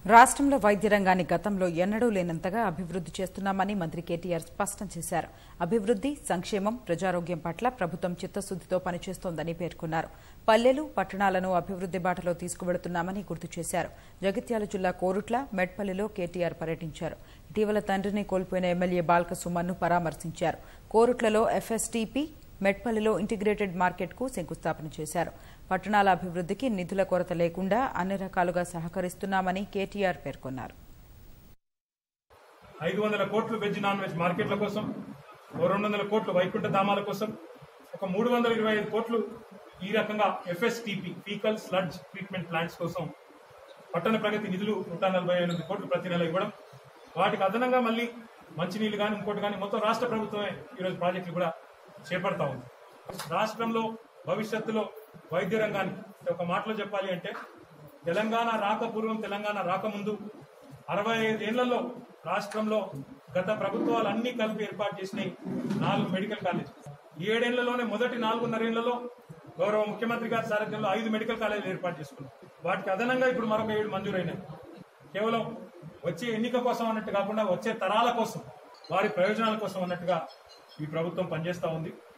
రాష్ట్రంలో వైద్య రంగాన్ని గతంలో ఎన్నడూ లేనంతగా అభివృద్ది చేస్తున్నామని మంత్రి కేటీఆర్ స్పష్టం చేశారు. అభివృద్ది, సంక్షేమం, ప్రజారోగ్యం పట్ల ప్రభుత్వం చిత్తశుద్దితో పనిచేస్తోందని పేర్కొన్నారు. పల్లెలు, పట్టణాలను అభివృద్ది బాటలో తీసుకువెడుతున్నామని గుర్తు చేశారు. జగిత్యాల జిల్లా కోరుట్ల, మెట్పల్లిలో కేటీఆర్ పర్యటించారు. ఇటీవల తండ్రిని కోల్పోయిన ఎమ్మెల్యే బాల్క సుమన్ను పరామర్శించారు. కోరుట్లలో ఎఫ్ఎస్టీపీ, మెట్పల్లిలో ఇంటిగ్రేటెడ్ మార్కెట్కు శంకుస్థాపన చేశారు. పట్టణాల అభివృద్దికి నిధుల కొరత లేకుండా అన్ని రకాలుగా సహకరిస్తున్నామని కేటీఆర్ పేర్కొన్నారు. 500 కోట్లు వెజ్ నాన్ వెజ్ మార్కెట్ల కోసం, 200 కోట్లు వైకుంఠ ధామాల కోసం, ఒక 325 కోట్లు ఈ రకంగా FSTP faecal sludge treatment plants కోసం పట్టణ ప్రగతి నిధులు 148 కోట్లు ప్రతి నెల ఇవ్వడం, వాటికి అదనంగా మళ్ళీ మంచినీళ్లు కానీ ఇంకోటి కానీ మొత్తం రాష్ట్ర ప్రభుత్వమే ఈరోజు ప్రాజెక్టులు కూడా చేపడతా ఉంది. రాష్ట్రంలో భవిష్యత్తులో వైద్య రంగాన్ని ఒక మాటలో చెప్పాలి అంటే తెలంగాణ రాకపూర్వం, తెలంగాణ రాకముందు 65 ఏళ్లలో రాష్ట్రంలో గత ప్రభుత్వాలు అన్ని కలిపి ఏర్పాటు చేసినాయి 4 మెడికల్ కాలేజీలు. 7 ఏళ్లలోనే మొదటి 4.5 ఏళ్లలో గౌరవ ముఖ్యమంత్రి గారి సారథ్యంలో 5 మెడికల్ కాలేజీలు ఏర్పాటు చేసుకున్నాం. వాటికి అదనంగా ఇప్పుడు మరొక 7 మంజూరైనాయి. కేవలం వచ్చే ఎన్నిక కోసం అన్నట్టు కాకుండా వచ్చే తరాల కోసం, వారి ప్రయోజనాల కోసం అన్నట్టుగా ఈ ప్రభుత్వం పనిచేస్తూ ఉంది.